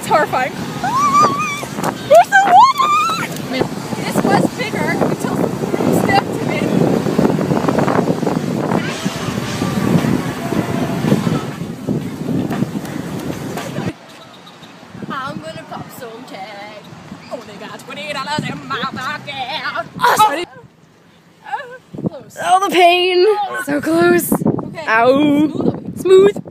horrifying. There's the water! I mean, this was bigger until someone stepped in it. I'm gonna pop some tag. Only got $20 in my pocket. Awesome. Close. Oh, the pain. So close. Okay. Ow. Smooth. Smooth.